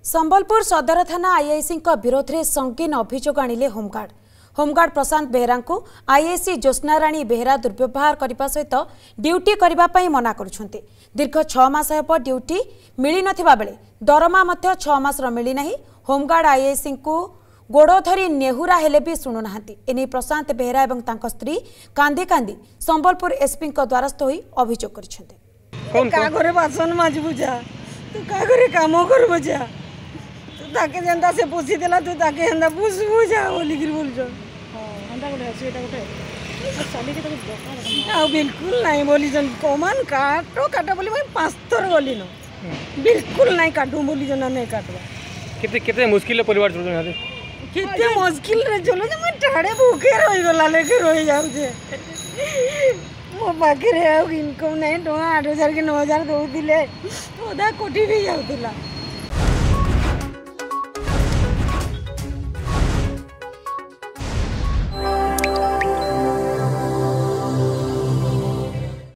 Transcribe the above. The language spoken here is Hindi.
संबलपुर सदर थाना आईआईसी विरोध में संगीन अभियोग आनिले होमगार्ड प्रशांत बेहरा को आईआईसी ज्योत्ना राणी बेहरा दुर्व्यवहार करने सहित ड्यूटी करने मना करुछन्ते। दीर्घ 6 मास हेब ड्यूटी मिली नथिबा बेले दरमा मध्य 6 मासर मिलना। होमगार्ड आईआईसी को गोड़ धरी नेहुरा हेले भी शुणुनाहांती। एने प्रशांत बेहरा और तांको स्त्री कांदी कांदी संबलपुर एसपी द्वारस्थ होई अभियोग करिसेंते। का घरे बासन माजबु जा, तू का घरे काम करबो जा, तू ताके जेंदा से पोसी देला, तू ताके हेंदा पुसबु जा बोली गिर बोल जो। हंदा गोटे अछि एटा गोटे चली के तो आ बिल्कुल नहीं बोली जन कोमान काटो बोली मैं 5 थर बोली न बिल्कुल नहीं काटू बोली जन नहीं काटबा। कितने कितने मुश्किल परिवार चलो यहाँ कितने मुश्किल रे चलो जे मैं ठाड़े भूखे रही गला लेके रही जाऊ जे मो पाखे रे इनकम नहीं 8,000 के 9,000 दउ दिले ओदा कोठी भी जाउतिला।